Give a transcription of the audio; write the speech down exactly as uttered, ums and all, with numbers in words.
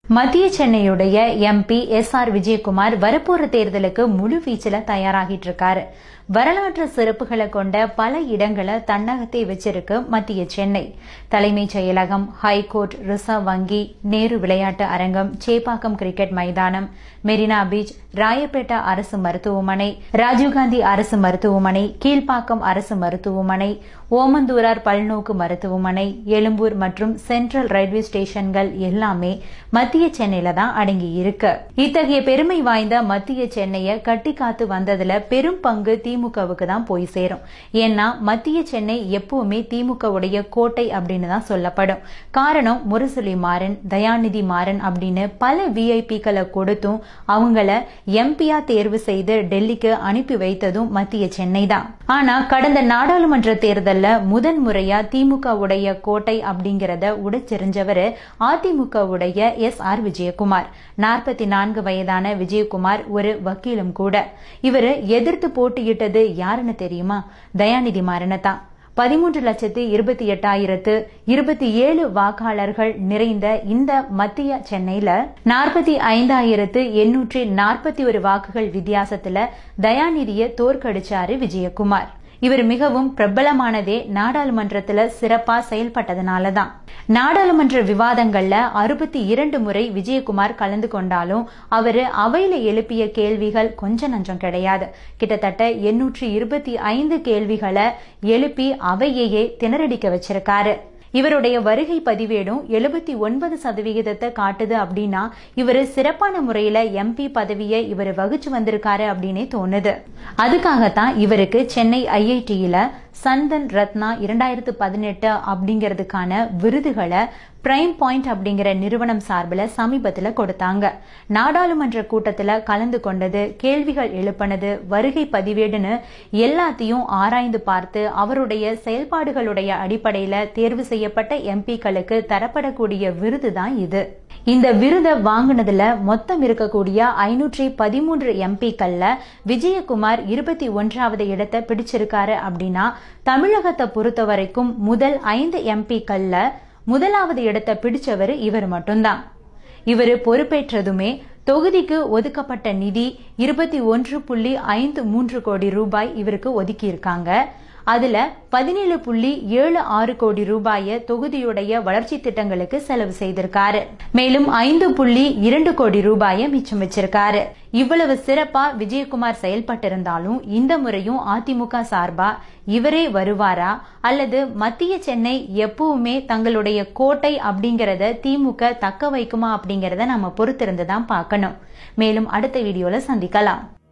மத்திய சென்னையுடைய MP S R Vijayakumar வரப்போற தேர்தலுக்கு முழு வீச்சில தயாராகிட்டு இருக்காரு. வரலாற்று சிறப்புகளை கொண்ட பல இடங்களை தன்னகத்தை வச்சிருக்கு மத்திய சென்னை. தலைமைச் செயலகம், ஹைகோர்ட், ரிசர்வ் வங்கி, நேரு விளையாட்டு அரங்கம், சேப்பாக்கம் கிரிக்கெட் மைதானம், மெரினா பீச், ராயப்பேட்டா அரசு மருத்துவமனை, ராஜீவ்காந்தி அரசு மருத்துவமனை, கீழ்ப்பாக்கம் அரசு மருத்துவமனை, ஓமந்தூரார் பல்நோக்கு மருத்துவமனை, எழும்பூர் மற்றும் சென்ட்ரல் ரயில்வே ஸ்டேஷன்கள் எல்லாமே மத்திய சென்னையில தான் அடங்கி இருக்கு. இத்தகைய பெருமை வாய்ந்த மத்திய சென்னையை கட்டி காத்து வந்ததுல பெரும் பங்கு திமுகவுக்கு தான் போய் சேரும். ஏன்னா மத்திய சென்னை எப்பவுமே திமுகவுடைய கோட்டை அப்படின்னு தான் சொல்லப்படும். காரணம், முரசொலி மாறன், தயாநிதி மாறன் அப்படின்னு பல விஐபிக்களை கொடுத்தும் அவங்கள எம்பியா தேர்வு செய்து டெல்லிக்கு அனுப்பி வைத்ததும் மத்திய சென்னை தான். ஆனா கடந்த நாடாளுமன்ற தேர்தல்ல முதன் முறையா திமுகவுடைய கோட்டை அப்படிங்கறத உடைச்செறிஞ்சவர் அதிமுகவுடைய எஸ் ஆர் விஜயகுமார். நாற்பத்தி நான்கு வயதான விஜயகுமார் ஒரு வக்கீலும் கூட. இவரு எதிர்த்து போட்டியிட்டது யாருன்னு தெரியுமா? தயாநிதி மாறனை தான். பதிமூன்று லட்சத்து இருபத்தி எட்டாயிரத்து இருபத்தி ஏழு வாக்காளர்கள் நிறைந்த இந்த மத்திய சென்னையில நாற்பத்தி ஐந்தாயிரத்து எண்ணூற்றி நாற்பத்தி ஒரு வாக்குகள் வித்தியாசத்துல தயாநிதியை தோற்கடிச்சாரு விஜயகுமார். இவர் மிகவும் பிரபலமானதே நாடாளுமன்றத்துல சிறப்பா செயல்பட்டதனாலதான். நாடாளுமன்ற விவாதங்கள்ல அறுபத்தி இரண்டு முறை விஜயகுமார் கலந்து கொண்டாலும் அவரு அவையில எழுப்பிய கேள்விகள் கொஞ்ச நஞ்சம் கிடையாது. கிட்டத்தட்ட எண்ணூற்றி இருபத்தி ஐந்து கேள்விகளை எழுப்பி அவையையே திணறடிக்க வச்சிருக்காரு. இவருடைய வருகை பதிவேடும் எழுபத்தி ஒன்பது சதவிகிதத்தை காட்டுது. அப்படின்னா இவரு சிறப்பான முறையில எம்பி பதவியை இவர் வகிச்சு வந்திருக்காரு அப்படின்னே தோணுது. அதுக்காகத்தான் இவருக்கு சென்னை ஐஐடியில சந்தன் ரத்னா இரண்டாயிரத்து பதினெட்டு அப்படிங்கறதுக்கான விருதுகளை பிரைம் பாயிண்ட் அப்படிங்கிற நிறுவனம் சார்பில் சமீபத்தில் கொடுத்தாங்க. நாடாளுமன்ற கூட்டத்தில் கலந்து கொண்டது, கேள்விகள் எழுப்பினது, வருகை பதிவேடுன்னு எல்லாத்தையும் ஆராய்ந்து பார்த்து அவருடைய செயல்பாடுகளுடைய அடிப்படையில் தேர்வு செய்யப்பட்ட எம்பிக்களுக்கு தரப்படக்கூடிய விருது தான் இது. இந்த விருதை வாங்கினதுல மொத்தம் இருக்கக்கூடிய ஐநூற்றி பதிமூன்று எம்பிக்கள்ல விஜயகுமார் இருபத்தி ஒன்றாவது இடத்தை பிடிச்சிருக்காரு. அப்படின்னா தமிழகத்தை பொறுத்த வரைக்கும் முதல் ஐந்து எம்பிக்கள்ல முதலாவது இடத்தை பிடிச்சவர் இவர் மட்டும்தான். இவர் பொறுப்பேற்றதுமே தொகுதிக்கு ஒதுக்கப்பட்ட நிதி இருபத்தி ஒன்று புள்ளி ஐந்து மூன்று கோடி ரூபாய் இவருக்கு ஒதுக்கி இருக்காங்க. அதுல பதினேழு புள்ளி ஏழு ஆறு கோடி ரூபாயை தொகுதியுடைய வளர்ச்சி திட்டங்களுக்கு செலவு செய்திருக்காரு. மேலும் ஐந்து புள்ளி இரண்டு கோடி ரூபாயை மிச்சம் வச்சிருக்காரு. இவ்வளவு சிறப்பா விஜயகுமார் செயல்பட்டிருந்தாலும் இந்த முறையும் அதிமுக சார்பா இவரே வருவாரா அல்லது மத்திய சென்னை எப்பவுமே தங்களுடைய கோட்டை அப்படிங்கறத திமுக தக்க வைக்குமா அப்படிங்கறத நம்ம பொறுத்திருந்துதான் பார்க்கணும். மேலும் அடுத்த வீடியோல சந்திக்கலாம்.